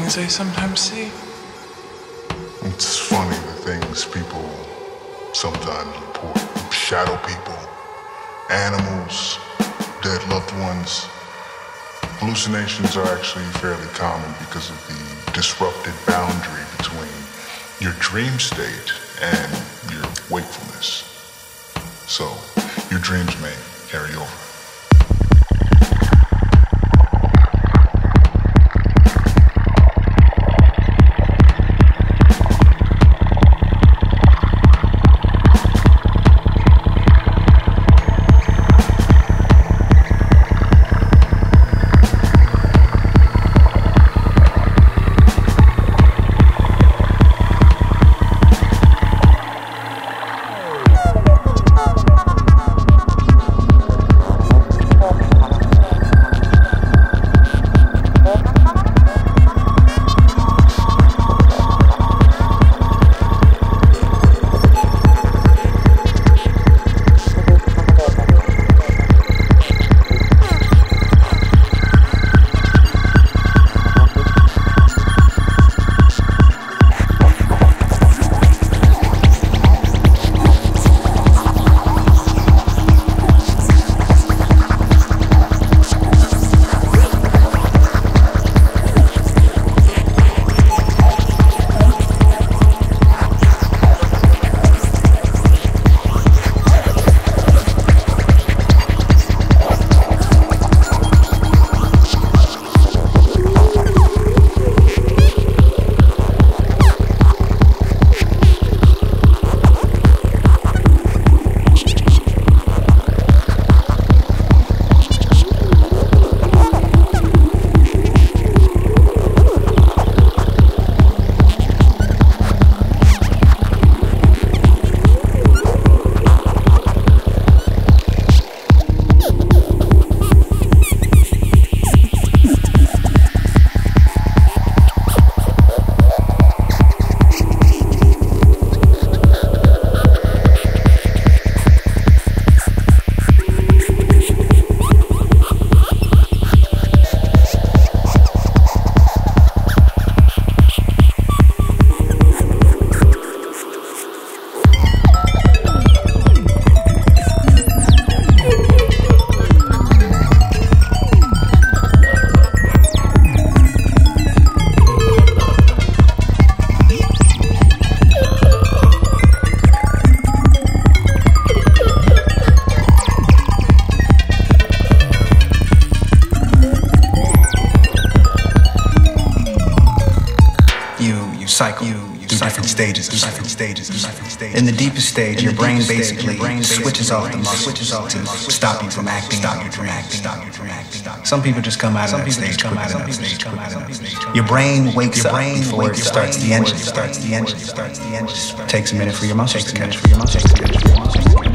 things I sometimes see. It's funny the things people sometimes report. Shadow people, animals, dead loved ones. Hallucinations are actually fairly common because of the disrupted boundary between your dream state and your wakefulness. So, your dreams may carry over. cycle through different stages. In the deepest stage, your brain basically switches off the muscle to stop you from acting out your dreams. Some people just come out of that stage quicker. Your brain wakes up before it starts the engine. Takes a minute for your muscles to catch.